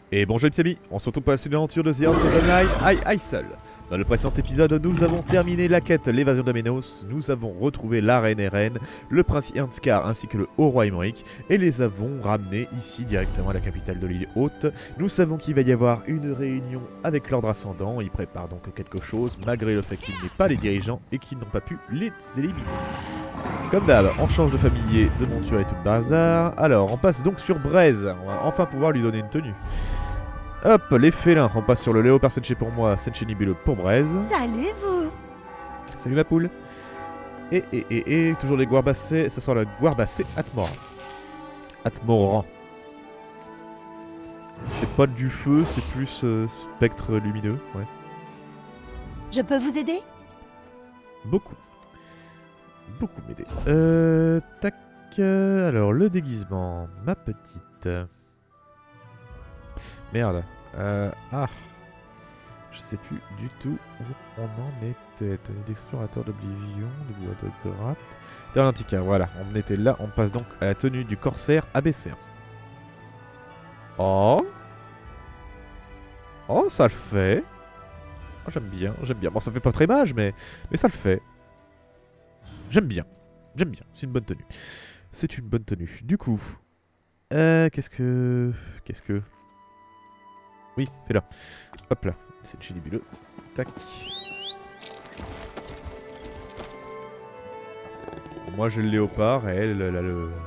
Et bonjour les amis, on se retrouve pour la suite de l'aventure de The Heroes Online Isle. Dans le précédent épisode, nous avons terminé la quête, l'évasion d'Amenos, nous avons retrouvé la reine Eren, le prince Irnskar ainsi que le haut roi Emmerich, et les avons ramenés ici directement à la capitale de l'île haute. Nous savons qu'il va y avoir une réunion avec l'ordre ascendant, ils préparent donc quelque chose, malgré le fait qu'ils n'aient pas les dirigeants et qu'ils n'ont pas pu les éliminer. Comme d'hab, on change de familier, de monture et tout le bazar. Alors, on passe donc sur Braise, on va enfin pouvoir lui donner une tenue. Hop, les félins, on passe sur le léopard Senché pour moi, Senché Nibuleux pour Braise. Salut vous. Salut ma poule. Et, toujours les Guarbassés, ça sera la Guarbassé Atmoran. Atmoran. C'est pas du feu, c'est plus spectre lumineux, ouais. Je peux vous aider? Beaucoup m'aider. Tac. Alors, le déguisement, ma petite. Merde. Ah. Je sais plus du tout où on en était. Tenue d'explorateur d'Oblivion, de bois de gratte. Dans l'Antica, voilà. On était là. On passe donc à la tenue du corsaire ABC. Oh. Oh, ça le fait. Oh, j'aime bien, j'aime bien. Bon, ça fait pas très mage, mais ça le fait. J'aime bien. J'aime bien. C'est une bonne tenue. C'est une bonne tenue. Du coup. Qu'est-ce que. Oui, fais-la. Hop là. C'est le chili-buleux. Tac. Moi j'ai le léopard et elle a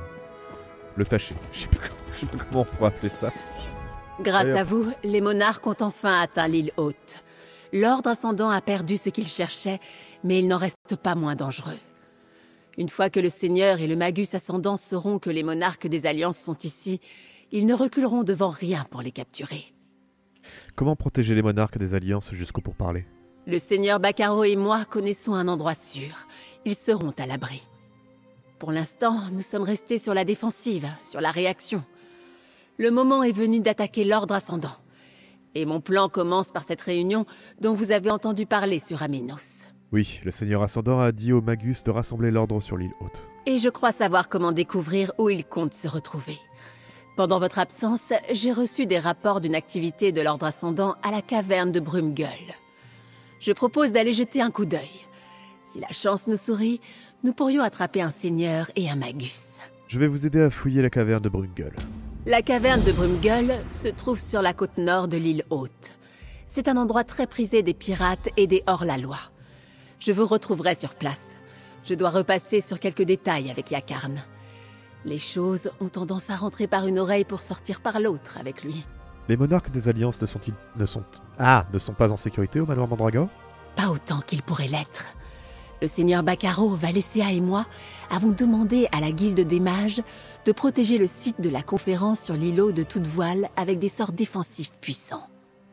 le taché. Je sais pas comment on pourrait appeler ça. Grâce à vous, les monarques ont enfin atteint l'île haute. L'ordre ascendant a perdu ce qu'il cherchait, mais il n'en reste pas moins dangereux. Une fois que le Seigneur et le Magus ascendant sauront que les monarques des Alliances sont ici, ils ne reculeront devant rien pour les capturer. Comment protéger les monarques des Alliances jusqu'au pourparler? Le Seigneur Bacaro et moi connaissons un endroit sûr. Ils seront à l'abri. Pour l'instant, nous sommes restés sur la défensive, sur la réaction. Le moment est venu d'attaquer l'ordre ascendant. Et mon plan commence par cette réunion dont vous avez entendu parler sur Amenos. Oui, le Seigneur ascendant a dit au Magus de rassembler l'ordre sur l'île haute. Et je crois savoir comment découvrir où il compte se retrouver. Pendant votre absence, j'ai reçu des rapports d'une activité de l'ordre ascendant à la caverne de Brumegueul. Je propose d'aller jeter un coup d'œil. Si la chance nous sourit, nous pourrions attraper un seigneur et un magus. Je vais vous aider à fouiller la caverne de Brumegueul. La caverne de Brumegueul se trouve sur la côte nord de l'île haute. C'est un endroit très prisé des pirates et des hors-la-loi. Je vous retrouverai sur place. Je dois repasser sur quelques détails avec Yakarn. Les choses ont tendance à rentrer par une oreille pour sortir par l'autre avec lui. Les monarques des Alliances ne sont pas en sécurité au manoir Mandragore? Pas autant qu'ils pourraient l'être. Le Seigneur Bacaro, Valessia et moi avons demandé à la Guilde des Mages de protéger le site de la conférence sur l'îlot de toute voile avec des sorts défensifs puissants.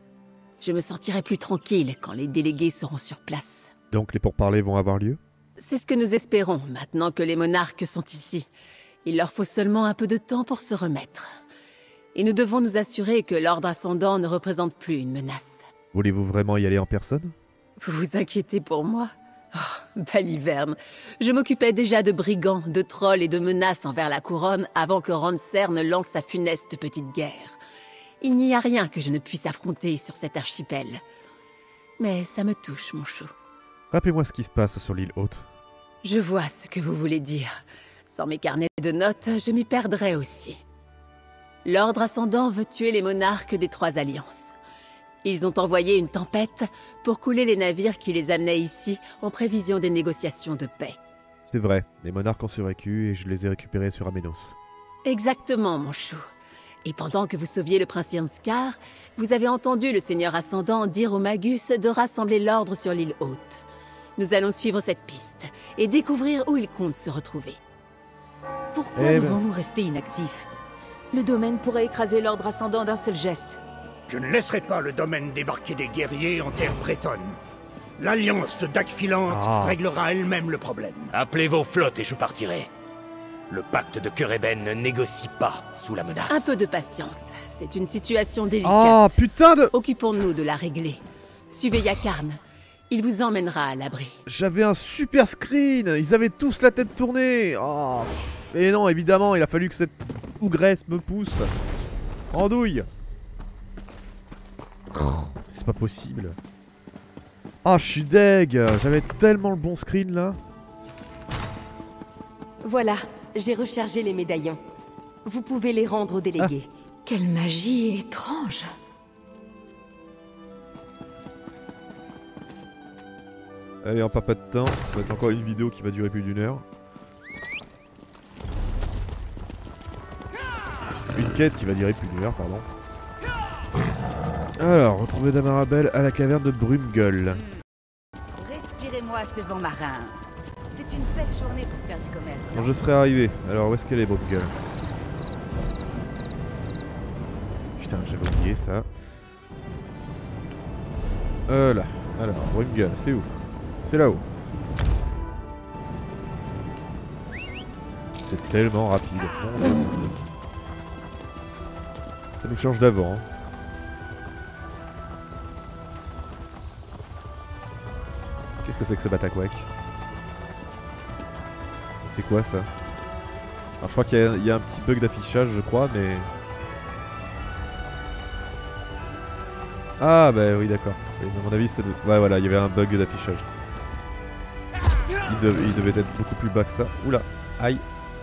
Je me sentirai plus tranquille quand les délégués seront sur place. Donc les pourparlers vont avoir lieu? C'est ce que nous espérons maintenant que les monarques sont ici. Il leur faut seulement un peu de temps pour se remettre. Et nous devons nous assurer que l'ordre ascendant ne représente plus une menace. Voulez-vous vraiment y aller en personne? Vous vous inquiétez pour moi? Oh, baliverne. Je m'occupais déjà de brigands, de trolls et de menaces envers la couronne avant que Rancer ne lance sa funeste petite guerre. Il n'y a rien que je ne puisse affronter sur cet archipel. Mais ça me touche, mon chou. Rappelez-moi ce qui se passe sur l'île haute. Je vois ce que vous voulez dire. Sans mes carnets de notes, je m'y perdrais aussi. L'ordre ascendant veut tuer les monarques des trois alliances. Ils ont envoyé une tempête pour couler les navires qui les amenaient ici en prévision des négociations de paix. C'est vrai, les monarques ont survécu et je les ai récupérés sur Amenos. Exactement, mon chou. Et pendant que vous sauviez le prince Irnskar, vous avez entendu le Seigneur ascendant dire au Magus de rassembler l'ordre sur l'île haute. Nous allons suivre cette piste et découvrir où il compte se retrouver. Pourquoi devons-nous rester inactifs? Le domaine pourrait écraser l'ordre ascendant d'un seul geste. Je ne laisserai pas le domaine débarquer des guerriers en terre bretonne. L'alliance de Dagfilante réglera elle-même le problème. Appelez vos flottes et je partirai. Le pacte de Kureben ne négocie pas sous la menace. Un peu de patience. C'est une situation délicate. Oh putain de... Occupons-nous de la régler. Suivez Yakarn. Il vous emmènera à l'abri. J'avais un super screen. Ils avaient tous la tête tournée. Oh. Et non, évidemment, il a fallu que cette ougresse me pousse. Andouille. C'est pas possible. Ah, je suis deg. J'avais tellement le bon screen là. Voilà, j'ai rechargé les médaillons. Vous pouvez les rendre aux délégués. Quelle magie étrange. Allez, on perd pas de temps. Ça va être encore une vidéo qui va durer plus d'1 heure. Une quête qui va durer plus d'1 heure, pardon. Alors, retrouver Damarabel à la caverne de Brume-Gueule. Respirez-moi ce vent marin. C'est une belle journée pour faire du commerce. Bon, je serais arrivé. Alors, où est-ce qu'elle est, Brume-Gueule? Putain, j'avais oublié ça. Là. Alors, Brume-Gueule, c'est où? C'est là-haut. C'est tellement rapide. Ça nous change d'avant. Hein. Qu'est-ce que c'est que ce Batakwak? C'est quoi ça? Alors je crois qu'il y a un petit bug d'affichage, je crois, mais... Ah bah oui, d'accord. À mon avis, c'est... Ouais, voilà, il y avait un bug d'affichage. Il devait être beaucoup plus bas que ça. Oula, aïe.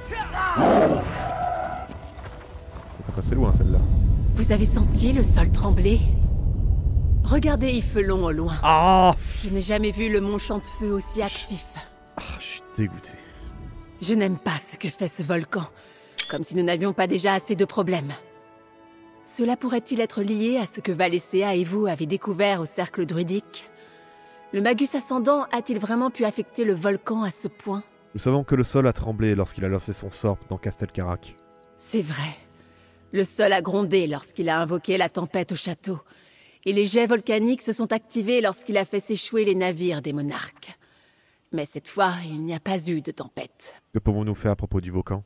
On peut passer loin, celle-là. Vous avez senti le sol trembler? Regardez Iffelon au loin. Ah! Je n'ai jamais vu le mont Chantefeu aussi actif. Ah, je suis dégoûté. Je n'aime pas ce que fait ce volcan. Comme si nous n'avions pas déjà assez de problèmes. Cela pourrait-il être lié à ce que Valesséa et vous avez découvert au cercle druidique? Le Magus ascendant a-t-il vraiment pu affecter le volcan à ce point? Nous savons que le sol a tremblé lorsqu'il a lancé son sort dans Castelcarac. C'est vrai. Le sol a grondé lorsqu'il a invoqué la tempête au château. Et les jets volcaniques se sont activés lorsqu'il a fait s'échouer les navires des monarques. Mais cette fois, il n'y a pas eu de tempête. Que pouvons-nous faire à propos du volcan?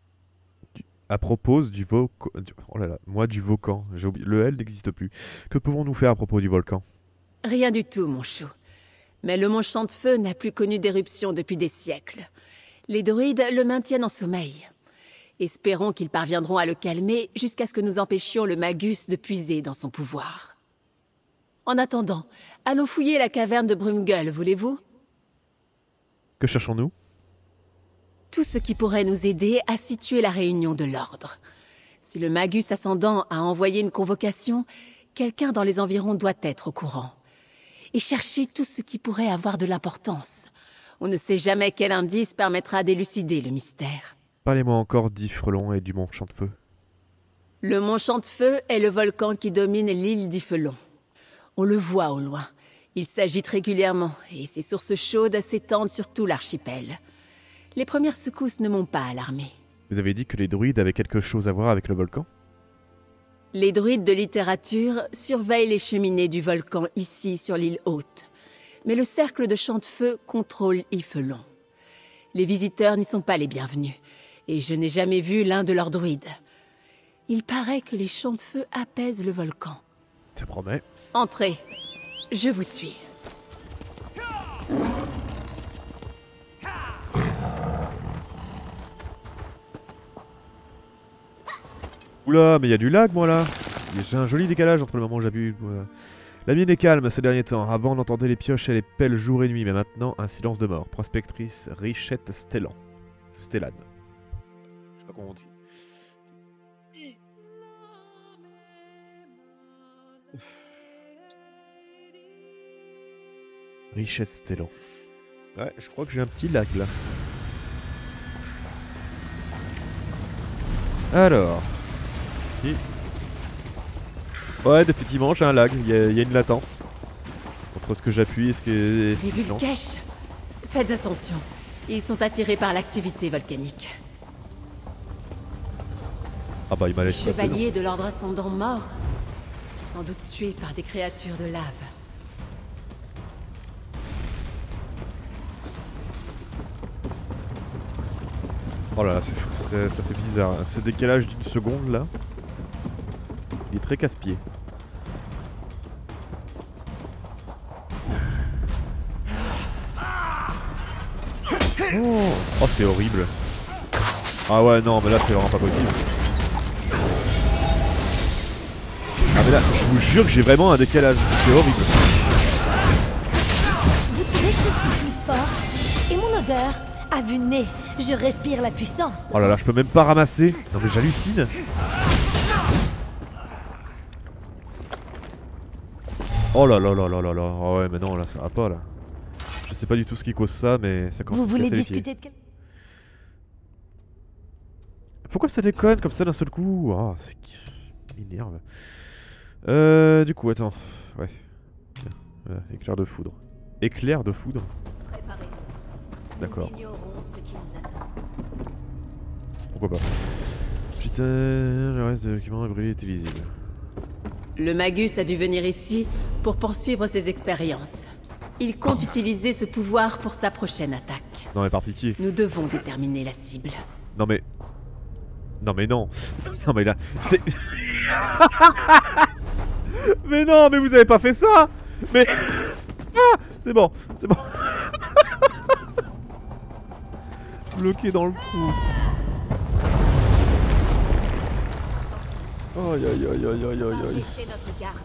À propos du volcan... Oh là là, moi du volcan. J'ai oublié... Le L n'existe plus. Que pouvons-nous faire à propos du volcan? Rien du tout, mon chou. Mais le mont Chantefeu n'a plus connu d'éruption depuis des siècles. Les druides le maintiennent en sommeil. Espérons qu'ils parviendront à le calmer jusqu'à ce que nous empêchions le Magus de puiser dans son pouvoir. En attendant, allons fouiller la caverne de Brume-Gueule, voulez-vous? Que cherchons-nous? Tout ce qui pourrait nous aider à situer la réunion de l'ordre. Si le Magus ascendant a envoyé une convocation, quelqu'un dans les environs doit être au courant. Et chercher tout ce qui pourrait avoir de l'importance. On ne sait jamais quel indice permettra d'élucider le mystère. Parlez-moi encore d'Iffelon et du mont Chantefeu. Le mont Chantefeu est le volcan qui domine l'île d'Iffelon. On le voit au loin. Il s'agite régulièrement et ses sources chaudes s'étendent sur tout l'archipel. Les premières secousses ne m'ont pas alarmé. Vous avez dit que les druides avaient quelque chose à voir avec le volcan? Les druides de littérature surveillent les cheminées du volcan ici sur l'île Haute. Mais le cercle de Chantefeu contrôle Iffelon. Les visiteurs n'y sont pas les bienvenus. Et je n'ai jamais vu l'un de leurs druides. Il paraît que les Chantefeu apaisent le volcan. Ça promet. Entrez. Je vous suis. Oula, mais il y a du lag, moi, là. J'ai un joli décalage entre le moment où j'ai bu. La mine est calme ces derniers temps. Avant, on entendait les pioches et les pelles jour et nuit, mais maintenant, un silence de mort. Prospectrice Richette Stellan. Stellan. Je sais pas comment on dit. Richette Stellan. Ouais, je crois que j'ai un petit lag, là. Alors... Ici. Ouais, effectivement, j'ai un lag. Il y a une latence. Entre ce que j'appuie et ce qui se lance. Cache. Faites attention. Ils sont attirés par l'activité volcanique. Ah bah il m'a Les laissé passer. chevaliers de l'ordre ascendant morts. Sans doute tués par des créatures de lave. Oh là là, ça fait bizarre. Ce décalage d'une seconde là. Il est très casse-pied. Oh c'est horrible. Ah ouais non mais là c'est vraiment pas possible. Ah mais là, je vous jure que j'ai vraiment un décalage. C'est horrible. Vous trouvez que je suis fort? Et mon odeur? À vue de nez, je respire la puissance. Oh là là, je peux même pas ramasser. Non mais j'hallucine. Oh là là là là là là. Oh ouais, mais non, là ça va pas là. Je sais pas du tout ce qui cause ça, mais ça commence Vous à voulez casser les pieds. discuter de quelque... Pourquoi ça déconne comme ça d'un seul coup? Oh, c'est qui m'énerve. Du coup, attends. Ouais. Tiens, voilà, éclair de foudre. Éclair de foudre? D'accord. Pourquoi pas. Putain, le reste de l'équipement brûlé est illisible. Le Magus a dû venir ici pour poursuivre ses expériences. Il compte utiliser ce pouvoir pour sa prochaine attaque. Non mais par pitié. Nous devons déterminer la cible. Non mais... Non mais non. Non mais là... C'est... Mais non, mais vous avez pas fait ça. Mais... Ah, c'est bon, c'est bon. Bloqué dans le trou. Aïe aïe aïe aïe aïe aïe aïe. Baissez notre garde.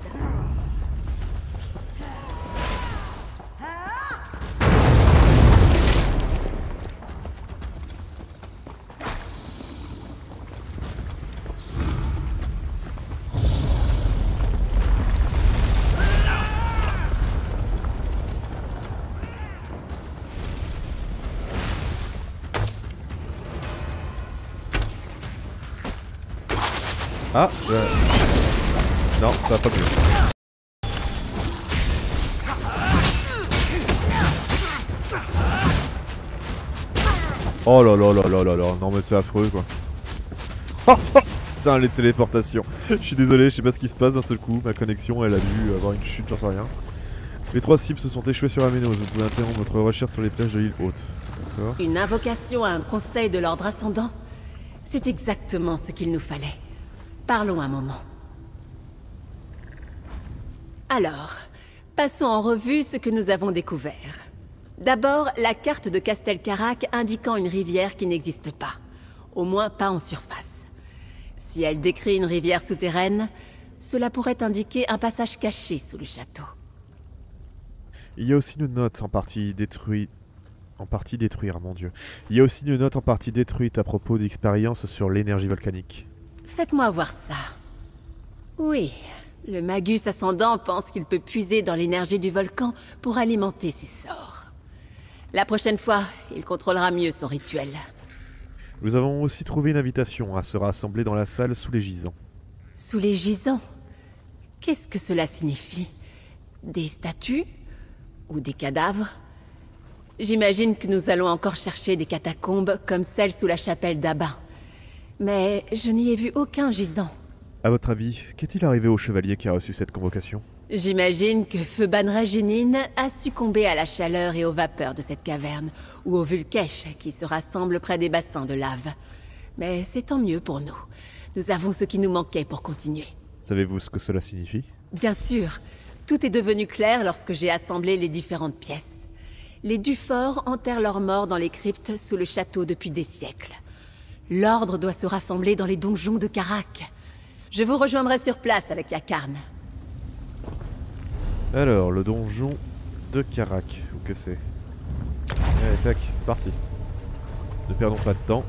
Ah, je... Non, ça va pas mieux. Oh là là là là là là, non mais c'est affreux quoi. Putain, les téléportations. Je suis désolé, je sais pas ce qui se passe d'un seul coup. Ma connexion, elle a dû avoir une chute, j'en sais rien. Les 3 cibles se sont échouées sur Amenos. Vous pouvez interrompre votre recherche sur les plages de l'île haute. D'accord. Une invocation à un conseil de l'ordre ascendant? C'est exactement ce qu'il nous fallait. Parlons un moment. Alors, passons en revue ce que nous avons découvert. D'abord, la carte de Castelcarac indiquant une rivière qui n'existe pas. Au moins pas en surface. Si elle décrit une rivière souterraine, cela pourrait indiquer un passage caché sous le château. Il y a aussi une note en partie détruite. Mon dieu. Il y a aussi une note en partie détruite à propos d'expériences sur l'énergie volcanique. Faites-moi voir ça. Oui, le Magus ascendant pense qu'il peut puiser dans l'énergie du volcan pour alimenter ses sorts. La prochaine fois, il contrôlera mieux son rituel. Nous avons aussi trouvé une invitation à se rassembler dans la salle sous les gisants. Sous les gisants? Qu'est-ce que cela signifie? Des statues? Ou des cadavres? J'imagine que nous allons encore chercher des catacombes comme celle sous la chapelle d'Abba. Mais je n'y ai vu aucun gisant. À votre avis, qu'est-il arrivé au chevalier qui a reçu cette convocation? J'imagine que Feu Banragenin a succombé à la chaleur et aux vapeurs de cette caverne, ou au Vulkesh qui se rassemble près des bassins de lave. Mais c'est tant mieux pour nous. Nous avons ce qui nous manquait pour continuer. Savez-vous ce que cela signifie? Bien sûr. Tout est devenu clair lorsque j'ai assemblé les différentes pièces. Les Duforts enterrent leurs morts dans les cryptes sous le château depuis des siècles. L'ordre doit se rassembler dans les donjons de Karak. Je vous rejoindrai sur place avec Yakarn. Alors, le donjon de Karak, où que c'est? Allez, tac, parti. Ne perdons pas de temps.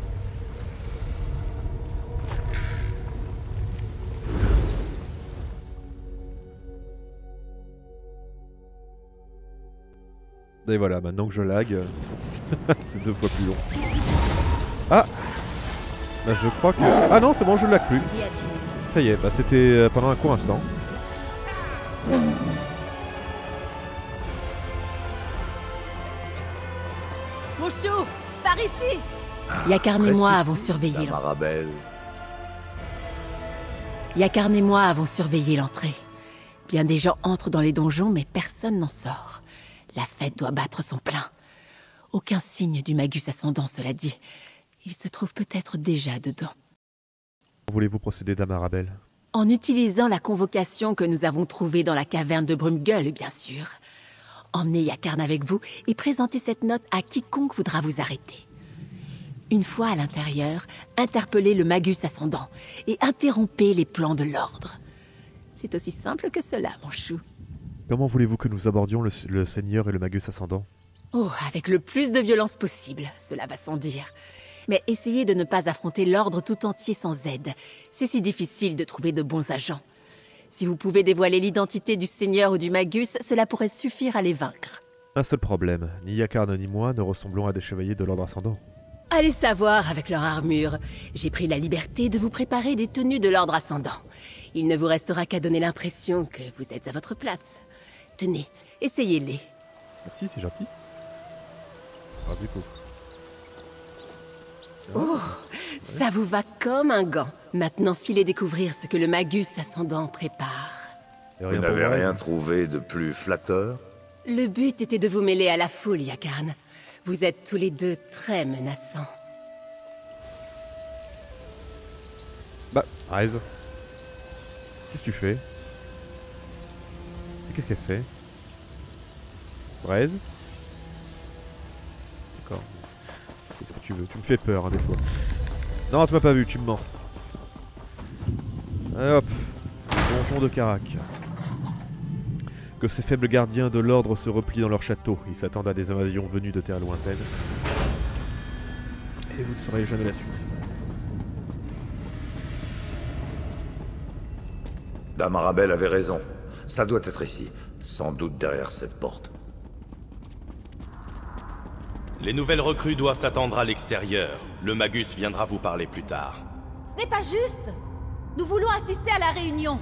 Et voilà, maintenant que je lag, c'est 2 fois plus long. Ah! Bah je crois que... Ah non, c'est bon, je ne lag plus. Ça y est, bah c'était pendant un court instant. Mon chou, par ici! Yakarn et moi avons surveillé l'entrée. Yakarn et moi avons surveillé l'entrée. Bien des gens entrent dans les donjons, mais personne n'en sort. La fête doit battre son plein. Aucun signe du Magus ascendant, cela dit. Il se trouve peut-être déjà dedans. Voulez-vous procéder, dame Arabelle? En utilisant la convocation que nous avons trouvée dans la caverne de Brumegueule, bien sûr. Emmenez Yakarn avec vous et présentez cette note à quiconque voudra vous arrêter. Une fois à l'intérieur, interpellez le Magus ascendant et interrompez les plans de l'ordre. C'est aussi simple que cela, mon chou. Comment voulez-vous que nous abordions le Seigneur et le Magus ascendant? Oh, avec le plus de violence possible, cela va sans dire. Mais essayez de ne pas affronter l'ordre tout entier sans aide. C'est si difficile de trouver de bons agents. Si vous pouvez dévoiler l'identité du Seigneur ou du Magus, cela pourrait suffire à les vaincre. Un seul problème, ni Yakarn ni moi ne ressemblons à des chevaliers de l'ordre ascendant. Allez savoir avec leur armure. J'ai pris la liberté de vous préparer des tenues de l'ordre ascendant. Il ne vous restera qu'à donner l'impression que vous êtes à votre place. Tenez, essayez-les. Merci, c'est gentil. Ah, du coup. Oh, ça vous va comme un gant. Maintenant, filez découvrir ce que le Magus ascendant prépare. Et Vous rien pour n'avez moi. rien trouvé de plus flatteur? Le but était de vous mêler à la foule, Yakarn. Vous êtes tous les deux très menaçants. Bah, Rez. Qu'est-ce que tu fais? Et qu'est-ce qu'elle fait? Rez? D'accord. Qu'est-ce que tu veux? Tu me fais peur, hein, des fois. Non, tu m'as pas vu, tu me mens. Allez hop. Donjon de Karak. Que ces faibles gardiens de l'ordre se replient dans leur château. Ils s'attendent à des invasions venues de terres lointaines. Et vous ne saurez jamais la suite. Dame Arabelle avait raison. Ça doit être ici. Sans doute derrière cette porte. Les nouvelles recrues doivent attendre à l'extérieur. Le Magus viendra vous parler plus tard. Ce n'est pas juste. Nous voulons assister à la réunion.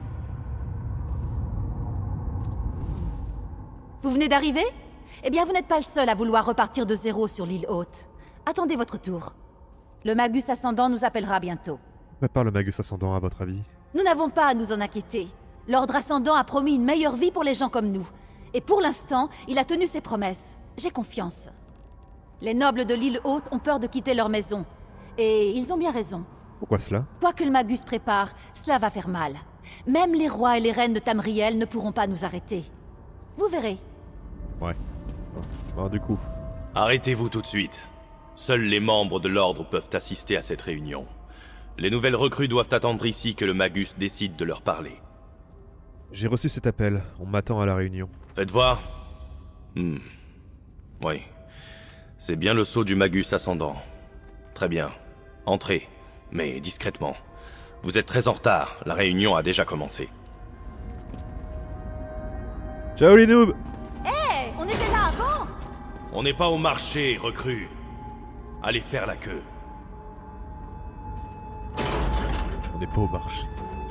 Vous venez d'arriver? Eh bien, vous n'êtes pas le seul à vouloir repartir de zéro sur l'île haute. Attendez votre tour. Le Magus ascendant nous appellera bientôt. Prépare le Magus ascendant à votre avis. Nous n'avons pas à nous en inquiéter. L'Ordre ascendant a promis une meilleure vie pour les gens comme nous. Et pour l'instant, il a tenu ses promesses. J'ai confiance. Les nobles de l'île haute ont peur de quitter leur maison. Et ils ont bien raison. Pourquoi cela? Quoi que le Magus prépare, cela va faire mal. Même les rois et les reines de Tamriel ne pourront pas nous arrêter. Vous verrez. Ouais. Bon, du coup. Arrêtez-vous tout de suite. Seuls les membres de l'ordre peuvent assister à cette réunion. Les nouvelles recrues doivent attendre ici que le Magus décide de leur parler. J'ai reçu cet appel. On m'attend à la réunion. Faites voir. Oui. C'est bien le sceau du Magus ascendant. Très bien. Entrez, mais discrètement. Vous êtes très en retard. La réunion a déjà commencé. Ciao les noobs! Hé, on était là avant! On n'est pas au marché, recrues. Allez faire la queue. On n'est pas au marché.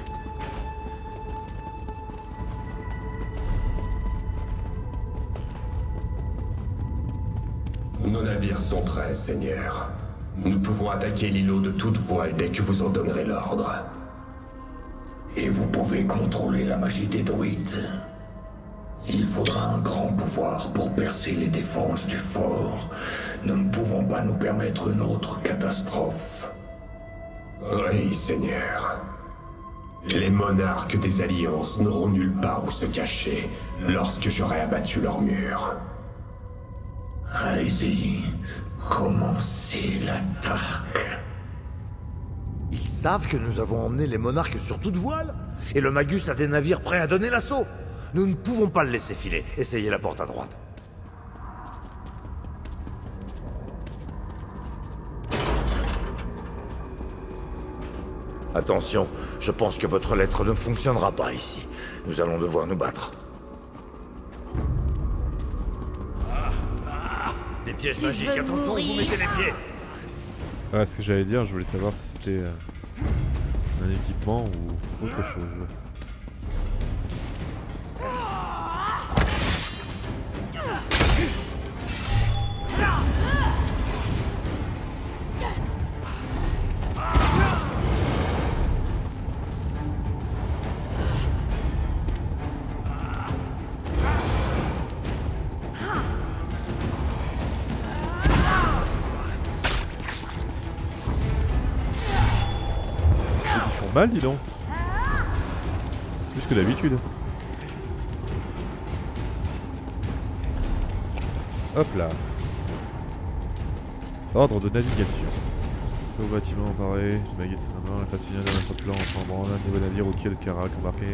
Nos navires sont prêts, Seigneur. Nous pouvons attaquer l'îlot de toute voile dès que vous en donnerez l'ordre. Et vous pouvez contrôler la magie des druides. Il faudra un grand pouvoir pour percer les défenses du fort. Nous ne pouvons pas nous permettre une autre catastrophe. Oui, Seigneur. Les monarques des alliances n'auront nulle part où se cacher lorsque j'aurai abattu leurs murs. Allez-y, commencez l'attaque. Ils savent que nous avons emmené les monarques sur toute voile? Et le Magus a des navires prêts à donner l'assaut? Nous ne pouvons pas le laisser filer. Essayez la porte à droite. Attention, je pense que votre lettre ne fonctionnera pas ici. Nous allons devoir nous battre. Des pièces magiques, attention, vous mettez les pieds. Ouais, ce que j'allais dire, je voulais savoir si c'était un équipement ou autre chose. Mal, dis donc. Plus que d'habitude. Hop là. Ordre de navigation. Au bâtiment emparé, le Magus A101, la phase finale de notre plan entre en branle, un nouveau navire au quai de Karak embarqué.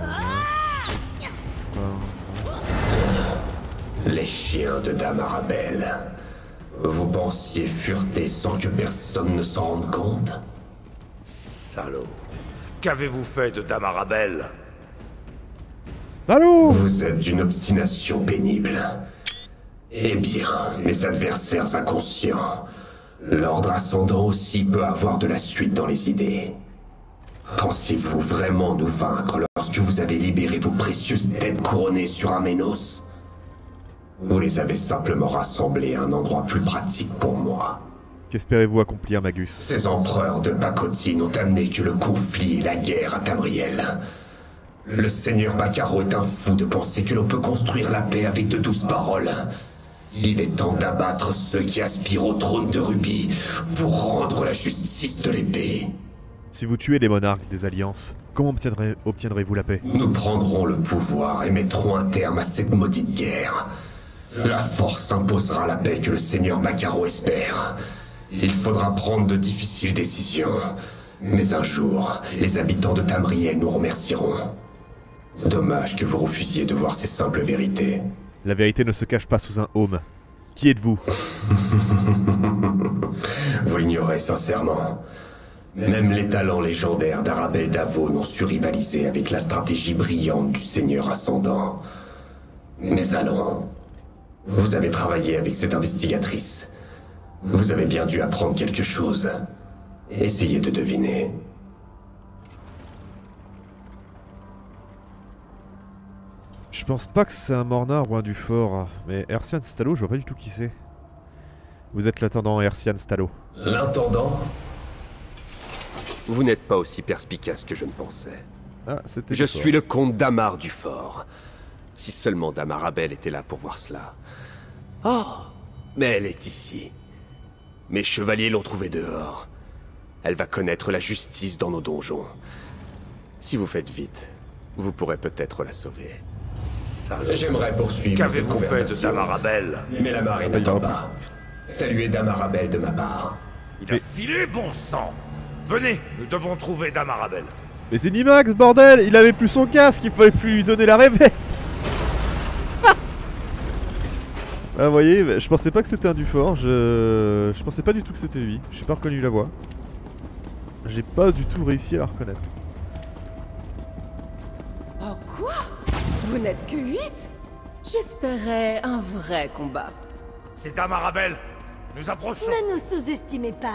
Les chiens de Dame Arabelle. Vous pensiez fureter sans que personne ne s'en rende compte? Salaud. Qu'avez-vous fait de Dame Arabelle? Salaud! Vous êtes d'une obstination pénible. Eh bien, mes adversaires inconscients, l'ordre ascendant aussi peut avoir de la suite dans les idées. Pensez-vous vraiment nous vaincre lorsque vous avez libéré vos précieuses têtes couronnées sur Aménos? Vous les avez simplement rassemblées à un endroit plus pratique pour moi. Qu'espérez-vous accomplir, Magus? Ces empereurs de pacotille n'ont amené que le conflit et la guerre à Tamriel. Le seigneur Bacaro est un fou de penser que l'on peut construire la paix avec de douces paroles. Il est temps d'abattre ceux qui aspirent au trône de Rubis pour rendre la justice de l'épée. Si vous tuez les monarques des alliances, comment obtiendrez-vous la paix? Nous prendrons le pouvoir et mettrons un terme à cette maudite guerre. La force imposera la paix que le seigneur Bacaro espère. Il faudra prendre de difficiles décisions. Mais un jour, les habitants de Tamriel nous remercieront. Dommage que vous refusiez de voir ces simples vérités. La vérité ne se cache pas sous un aume. Qui êtes-vous? Vous l'ignorez sincèrement. Même les talents légendaires d'Arabelle d'Avo n'ont su rivaliser avec la stratégie brillante du Seigneur Ascendant. Mais allons. Vous avez travaillé avec cette investigatrice. Vous avez bien dû apprendre quelque chose. Essayez de deviner. Je pense pas que c'est un Mornar ou un Dufort, mais Hersian Stallo, je vois pas du tout qui c'est. Vous êtes l'intendant Hersian Stallo. L'intendant? Vous n'êtes pas aussi perspicace que je ne pensais. Ah, c'était Je suis le comte Damar Dufort. Si seulement Dame Arabelle était là pour voir cela. Oh, mais elle est ici. Mes chevaliers l'ont trouvée dehors. Elle va connaître la justice dans nos donjons. Si vous faites vite, vous pourrez peut-être la sauver. J'aimerais poursuivre. Qu'avez-vous fait de Dame Arabelle? Mais la marée n'attend pas. Saluez Dame Arabelle de ma part. Il a filé, bon sang! Venez, nous devons trouver Dame Arabelle. Mais c'est Nimax, bordel! Il avait plus son casque, il fallait plus lui donner la réveille! Ah, vous voyez, je pensais pas que c'était un Dufort, je pensais pas du tout que c'était lui. J'ai pas reconnu la voix. J'ai pas du tout réussi à la reconnaître. Oh quoi? Vous n'êtes que 8? J'espérais un vrai combat. C'est Dame Arabelle. Nous approchons. Ne nous sous-estimez pas.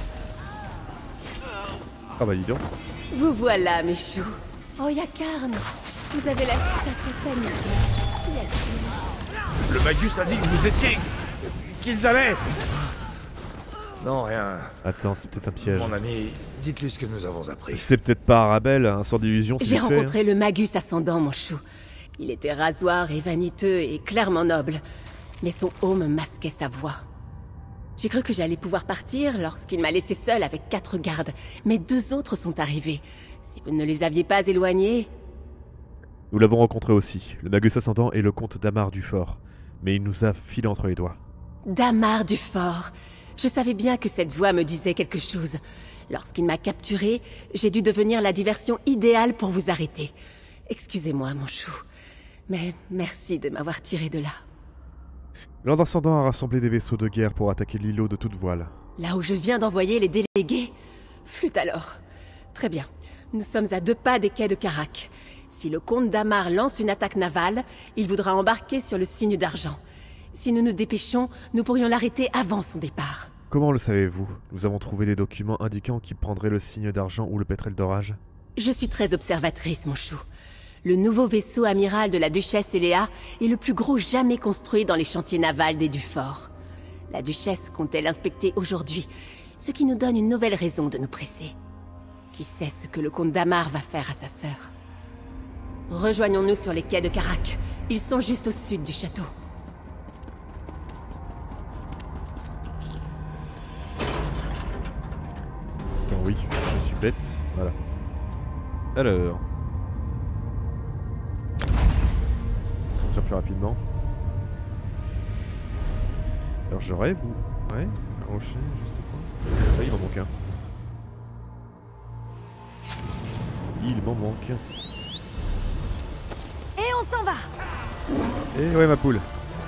Ah bah dis donc. Vous voilà, mes choux. Oh, Yakarn, vous avez l'air tout à fait paniqué. Qu'y a-t-il? Le Magus a dit que vous étiez... qu'ils allaient... Non, rien. Attends, c'est peut-être un piège. Mon ami, dites-lui ce que nous avons appris. C'est peut-être pas Arabelle, un sort d'illusion. J'ai rencontré le Magus ascendant, mon chou. Il était rasoir et vaniteux et clairement noble. Mais son aume masquait sa voix. J'ai cru que j'allais pouvoir partir lorsqu'il m'a laissé seul avec 4 gardes. Mais 2 autres sont arrivés. Si vous ne les aviez pas éloignés... Nous l'avons rencontré aussi, le Magus ascendant et le comte Damar Dufort. Mais il nous a filé entre les doigts. Damar Dufort. Je savais bien que cette voix me disait quelque chose. Lorsqu'il m'a capturé, j'ai dû devenir la diversion idéale pour vous arrêter. Excusez-moi, mon chou. Mais merci de m'avoir tiré de là. L'ordre ascendant a rassemblé des vaisseaux de guerre pour attaquer l'îlot de toute voile. Là où je viens d'envoyer les délégués? Flûte alors. Très bien. Nous sommes à 2 pas des quais de Karak. Si le comte Damar lance une attaque navale, il voudra embarquer sur le signe d'argent. Si nous nous dépêchons, nous pourrions l'arrêter avant son départ. Comment le savez-vous? Nous avons trouvé des documents indiquant qu'il prendrait le signe d'argent ou le pétrel d'orage. Je suis très observatrice, mon chou. Le nouveau vaisseau amiral de la duchesse Eléa est le plus gros jamais construit dans les chantiers navals des Dufort. La duchesse comptait l'inspecter aujourd'hui, ce qui nous donne une nouvelle raison de nous presser. Qui sait ce que le comte Damar va faire à sa sœur? Rejoignons-nous sur les quais de Karak. Ils sont juste au sud du château. Attends, oui, je suis bête. Voilà. Alors... sortir plus rapidement. Alors je rêve ou... Ouais, un rocher, juste quoi. Ah, il m'en manque un. Il m'en manque. Et on s'en va. Et ouais ma poule.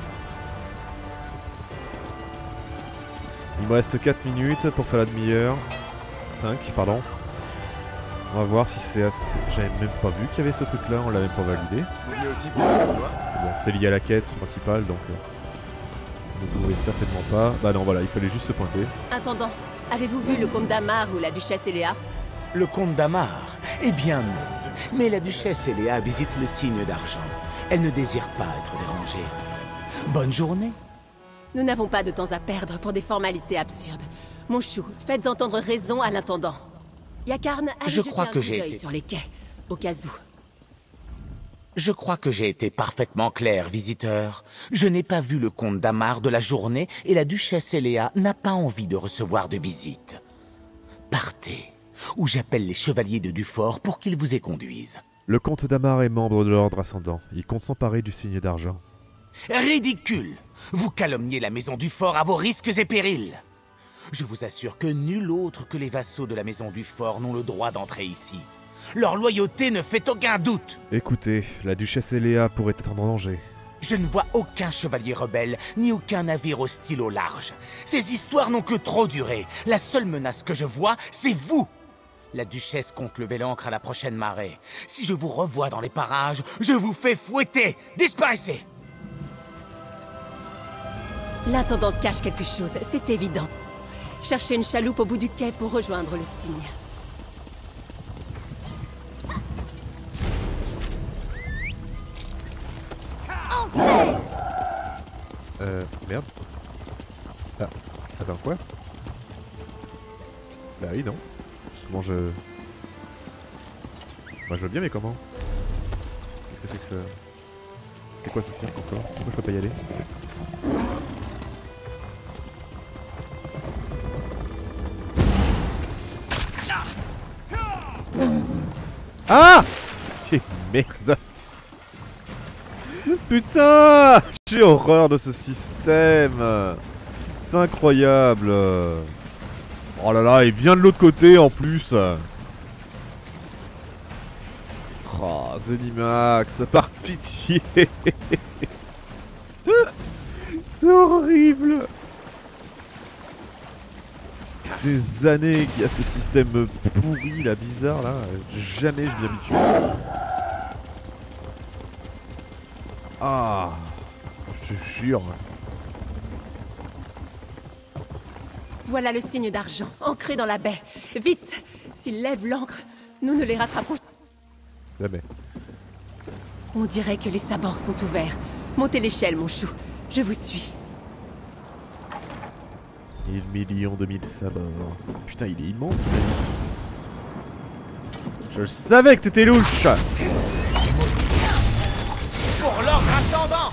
Il me reste 4 minutes pour faire la demi-heure. 5 pardon. On va voir si c'est assez... J'avais même pas vu qu'il y avait ce truc là, on l'a même pas validé. Bon, c'est lié à la quête principale donc... Vous ne pouvez certainement pas... Bah non voilà, il fallait juste se pointer. Intendant, avez-vous vu le comte d'Amar ou la duchesse Eléa? Le comte d'Amar? Eh bien non. Mais la duchesse Eléa visite le signe d'argent. Elle ne désire pas être dérangée. Bonne journée. Nous n'avons pas de temps à perdre pour des formalités absurdes. Mon chou, faites entendre raison à l'intendant. Yakarn, allez Je jeter crois un que coup j'ai d'œil été... sur les quais, au cas où. Je crois que j'ai été parfaitement clair, visiteur. Je n'ai pas vu le comte d'Amar de la journée et la duchesse Eléa n'a pas envie de recevoir de visite. Partez, ou j'appelle les chevaliers de Dufort pour qu'ils vous y conduisent. Le comte d'Amar est membre de l'ordre ascendant. Il compte s'emparer du signe d'argent. Ridicule! Vous calomniez la maison Dufort à vos risques et périls. Je vous assure que nul autre que les vassaux de la maison Dufort n'ont le droit d'entrer ici. Leur loyauté ne fait aucun doute. Écoutez, la duchesse Eléa pourrait être en danger. Je ne vois aucun chevalier rebelle, ni aucun navire hostile au large. Ces histoires n'ont que trop duré. La seule menace que je vois, c'est vous. La duchesse compte lever l'ancre à la prochaine marée. Si je vous revois dans les parages, je vous fais fouetter. Disparaissez! L'intendant cache quelque chose, c'est évident. Cherchez une chaloupe au bout du quai pour rejoindre le signe. Merde. Ah, attends, quoi? Bah oui, non. Comment je... Bah je veux bien, mais comment? Qu'est-ce que c'est que ça? C'est quoi ce cirque encore? Pourquoi je peux pas y aller? Ah! Quelle merde! Putain! J'ai horreur de ce système! C'est incroyable! Oh là là, il vient de l'autre côté en plus! Oh, Zenimax, par pitié! C'est horrible! Des années qu'il y a ce système pourri là, bizarre là, jamais je m'y habitue. Ah, je te jure. Voilà le signe d'argent, ancré dans la baie. Vite! S'ils lèvent l'ancre, nous ne les rattraperons jamais. On dirait que les sabords sont ouverts. Montez l'échelle, mon chou. Je vous suis. 1000 millions de mille sabords. Putain, il est immense, ce mec. Je savais que t'étais louche! Pour l'ordre ascendant!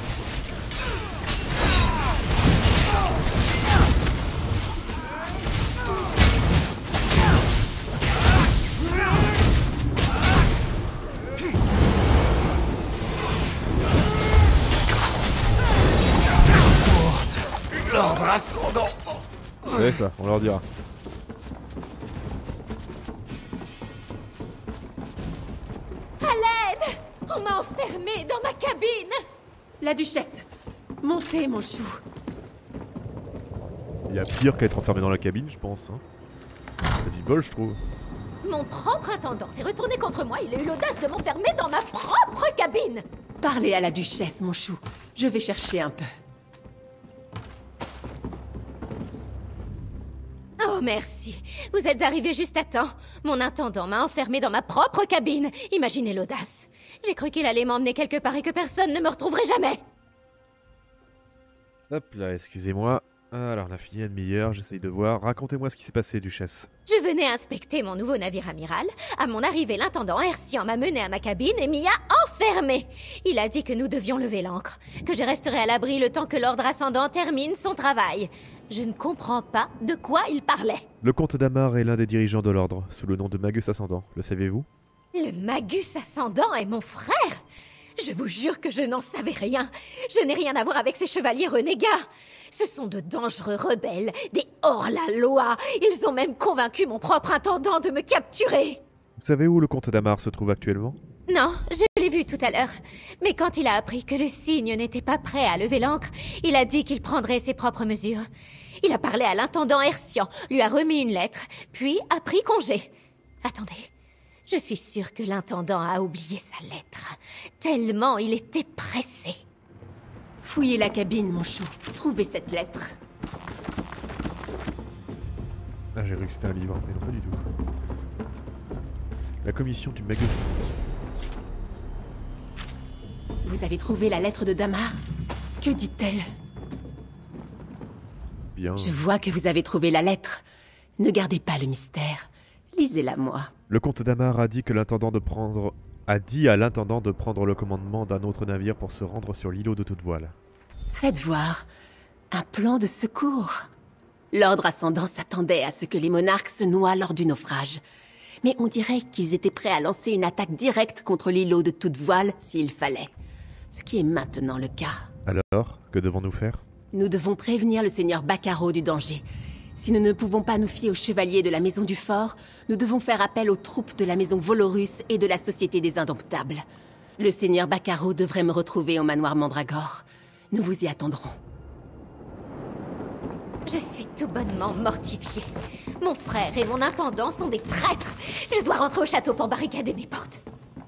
L'ordre ascendant! C'est ça, on leur dira. À l'aide! On m'a enfermée dans ma cabine! La duchesse! Montez, mon chou. Il y a pire qu'à être enfermé dans la cabine, je pense. Hein. T'as du bol, je trouve. Mon propre intendant s'est retourné contre moi, il a eu l'audace de m'enfermer dans ma propre cabine! Parlez à la duchesse, mon chou. Je vais chercher un peu. Oh merci, vous êtes arrivé juste à temps. Mon intendant m'a enfermé dans ma propre cabine. Imaginez l'audace. J'ai cru qu'il allait m'emmener quelque part et que personne ne me retrouverait jamais. Hop là, excusez-moi. Alors, on a fini la demi-heure, j'essaye de voir. Racontez-moi ce qui s'est passé, duchesse. Je venais inspecter mon nouveau navire amiral. À mon arrivée, l'intendant Hercian m'a mené à ma cabine et m'y a enfermé. Il a dit que nous devions lever l'ancre, que je resterai à l'abri le temps que l'ordre ascendant termine son travail. Je ne comprends pas de quoi il parlait. Le comte d'Amar est l'un des dirigeants de l'ordre, sous le nom de Magus Ascendant. Le saviez-vous? Le Magus ascendant est mon frère? Je vous jure que je n'en savais rien. Je n'ai rien à voir avec ces chevaliers renégats. Ce sont de dangereux rebelles, des hors-la-loi. Ils ont même convaincu mon propre intendant de me capturer. Vous savez où le comte d'Amar se trouve actuellement? Non, je l'ai vu tout à l'heure. Mais quand il a appris que le cygne n'était pas prêt à lever l'ancre, il a dit qu'il prendrait ses propres mesures. Il a parlé à l'intendant Hercian, lui a remis une lettre, puis a pris congé. Attendez, je suis sûre que l'intendant a oublié sa lettre, tellement il était pressé. Fouillez la cabine, mon chou. Trouvez cette lettre. Ah, j'ai cru que c'était un livre, mais non, pas du tout. La commission du Magus ascendant. Vous avez trouvé la lettre de Damar? Que dit-elle? Bien. Je vois que vous avez trouvé la lettre. Ne gardez pas le mystère. Lisez-la moi. Le comte d'Amar a dit à l'intendant de prendre le commandement d'un autre navire pour se rendre sur l'îlot de toute voile. Faites voir. Un plan de secours. L'ordre ascendant s'attendait à ce que les monarques se noient lors du naufrage. Mais on dirait qu'ils étaient prêts à lancer une attaque directe contre l'îlot de toute voile s'il fallait. Ce qui est maintenant le cas. Alors, que devons-nous faire? Nous devons prévenir le seigneur Baccaro du danger. Si nous ne pouvons pas nous fier aux chevaliers de la Maison du Fort, nous devons faire appel aux troupes de la Maison Volorus et de la Société des Indomptables. Le seigneur Baccaro devrait me retrouver au manoir Mandragore. Nous vous y attendrons. Je suis tout bonnement mortifiée. Mon frère et mon intendant sont des traîtres. Je dois rentrer au château pour barricader mes portes.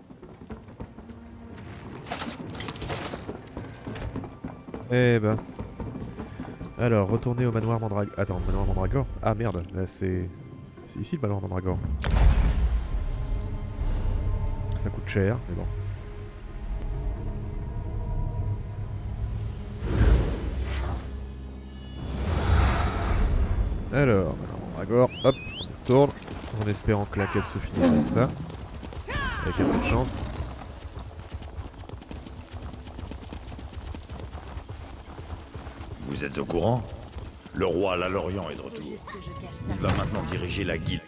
Eh ben... Alors, retournez au manoir Mandragore. Attends, manoir Mandragore? Ah merde, là c'est... C'est ici le manoir Mandragore. Ça coûte cher, mais bon. Alors, manoir Mandragore, hop, on retourne. En espérant que la quête se finisse avec ça. Avec un peu de chance. Vous êtes au courant? Le roi Lalorian est de retour. Il va maintenant diriger la guilde.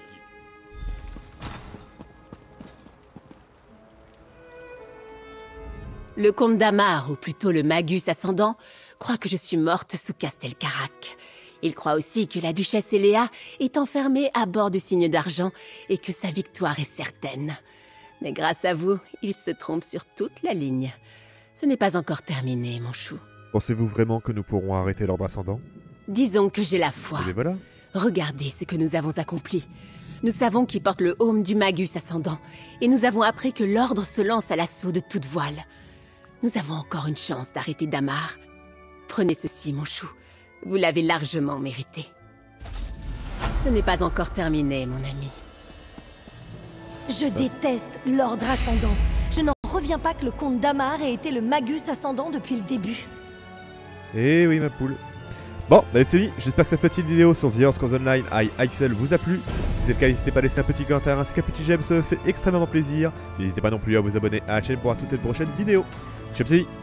Le comte d'Amar, ou plutôt le Magus ascendant, croit que je suis morte sous Castelcarac. Il croit aussi que la duchesse Eléa est enfermée à bord du cygne d'argent et que sa victoire est certaine. Mais grâce à vous, il se trompe sur toute la ligne. Ce n'est pas encore terminé, mon chou. Pensez-vous vraiment que nous pourrons arrêter l'ordre ascendant? Disons que j'ai la foi. Et voilà. Regardez ce que nous avons accompli. Nous savons qui porte le heaume du Magus ascendant, et nous avons appris que l'ordre se lance à l'assaut de toute voile. Nous avons encore une chance d'arrêter Damar. Prenez ceci, mon chou. Vous l'avez largement mérité. Ce n'est pas encore terminé, mon ami. Je déteste l'ordre ascendant. Je n'en reviens pas que le comte d'Amar ait été le Magus ascendant depuis le début. Eh oui, ma poule. Bon, bah c'est fini. J'espère que cette petite vidéo sur The Elder Scrolls Online Icel vous a plu. Si c'est le cas, n'hésitez pas à laisser un petit commentaire ainsi qu'un petit j'aime, ça me fait extrêmement plaisir. N'hésitez pas non plus à vous abonner à la chaîne pour voir toutes les prochaines vidéos. Ciao,